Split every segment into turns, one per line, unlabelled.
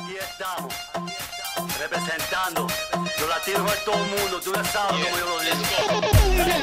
Aquí estamos, representando los latinos de todo el mundo. Tú ya sabes cómo yo lo digo.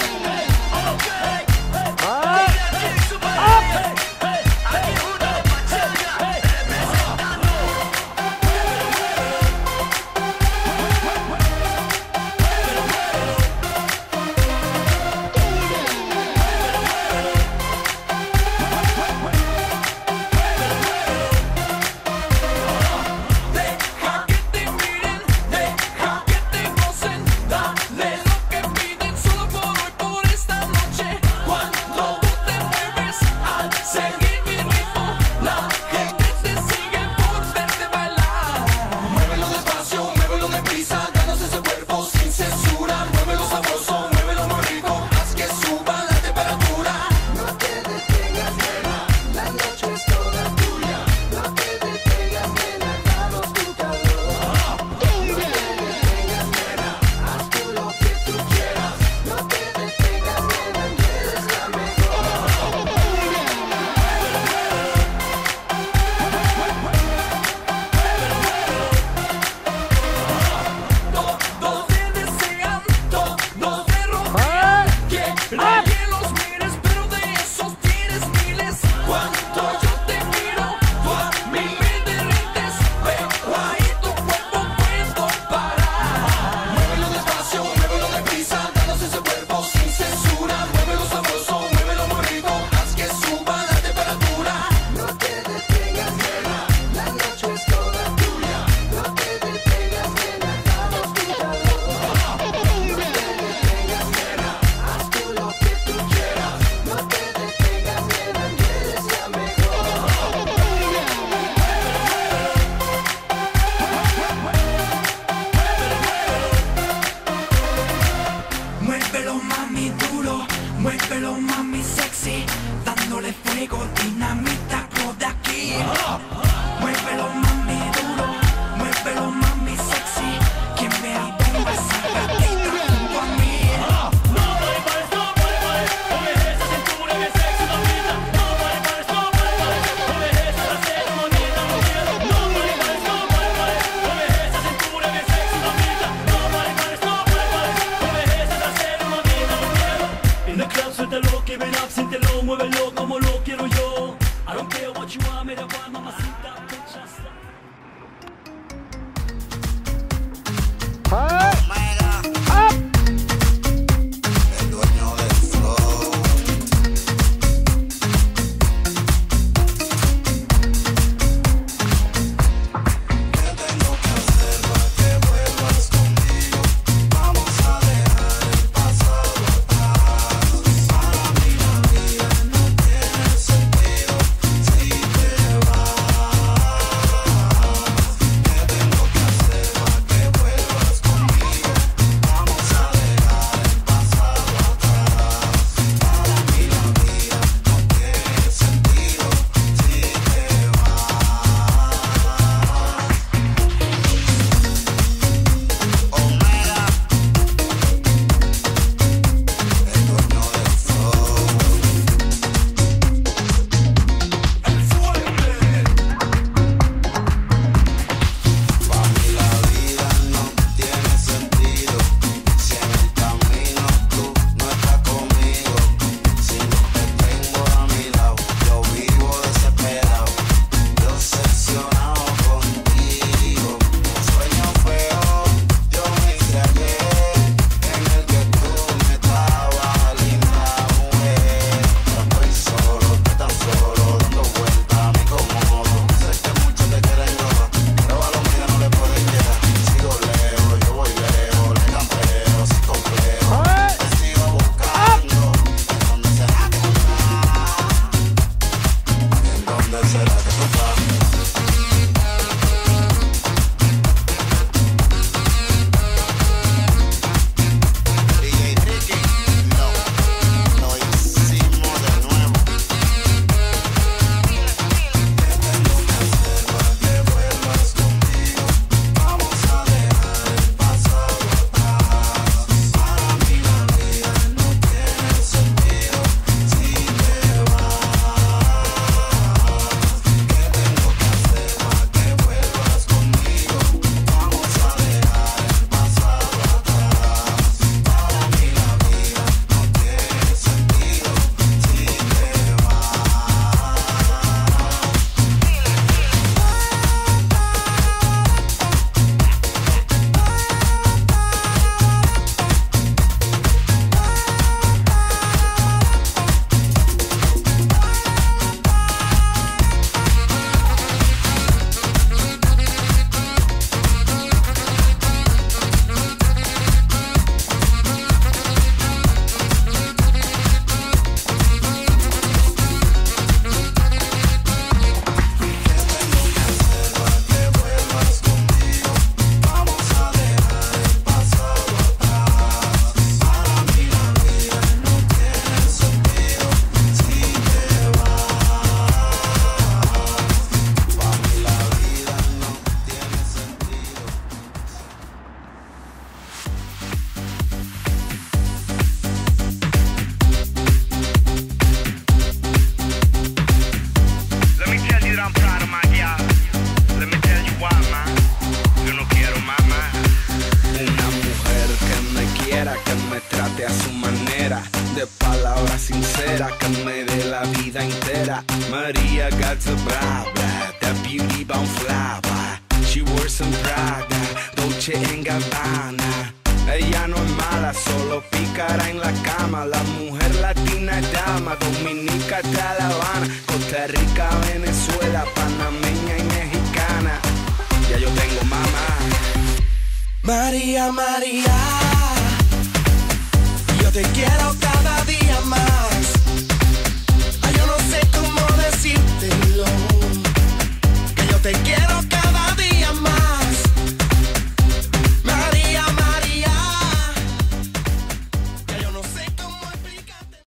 Muévelo mami duro, muévelo mami sexy, dándole fuego, dinamita, de aquí. Muévelo mami duro, muévelo mami sexy, quien vea y ponga esa gatita junto a mí.
No pares, mueve esa cintura bien sexy, mamita. No pares, mueve esa trasera, mamita, no quiero. No pares, mueve esa cintura bien sexy, mamita. No pares, mueve esa trasera, mamita, no quiero. In the club, suéltalo, que ven up, siéntelo, muévelo como lo quiero yo. I don't care what you want, me da igual, mamacita, rechaza.
El dueño del flow. ¿Qué tengo que hacer para que vuelvas conmigo? Vamos a dejar el pasado atrás. Para mí la vida no tiene sentido si te vas. Maria got the blah blah, that beauty bound fly by. She wore some Prada, Dolce & Gabbana. Ella no es mala, solo pícara en la cama. La mujer latina es dama, dominica hasta La Habana, Costa Rica, Venezuela, panameña y mexicana. Ya yo tengo mamá. María, María, yo te quiero.